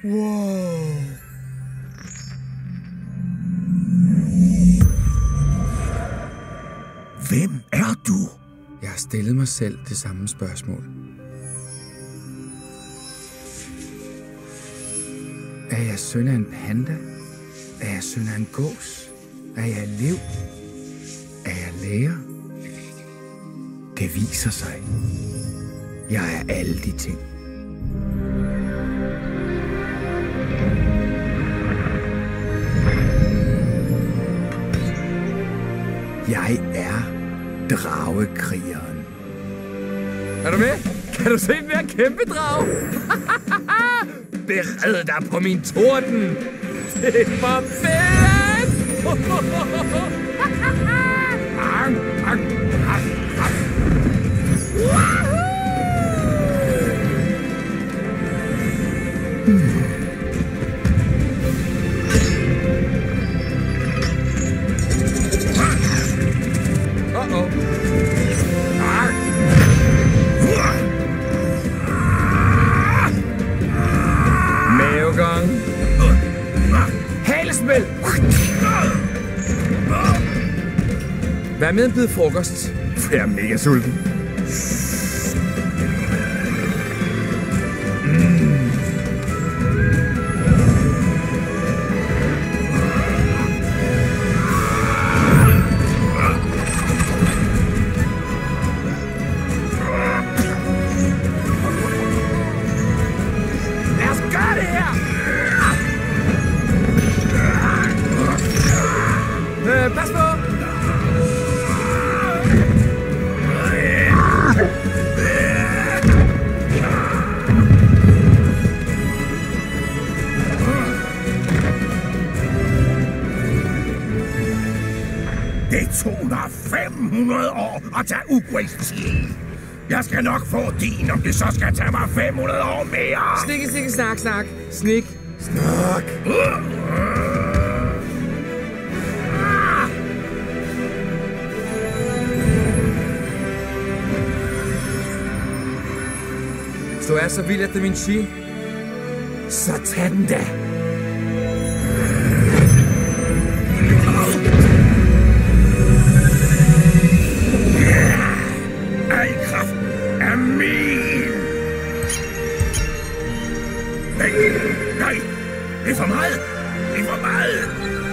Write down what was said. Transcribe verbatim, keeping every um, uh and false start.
Wow. Hvem er du? Jeg har stillet mig selv det samme spørgsmål. Er jeg søn af en panda? Er jeg søn af en gås? Er jeg elev? Er jeg lærer? Det viser sig. Jeg er alle de ting. Jeg er dragekrigeren. Er du med? Kan du se den der kæmpe drage? Bered dig på min torden. Det var fedt! Uh-oh. Mavegang. Halesmæld. Vær med en bid frokost. Jeg er mega sulten. Pas på! Det tog mig fem hundrede år at tage Uguays til. Jeg skal nok få din, om det så skal tage mig fem hundrede år mere. Snikke, snikke, snak, snak. Snik, snak. Hvis du er så vild efter min chi, så tag den da. Al kraft er min. Nej, nej, det er for meget. Det er for meget.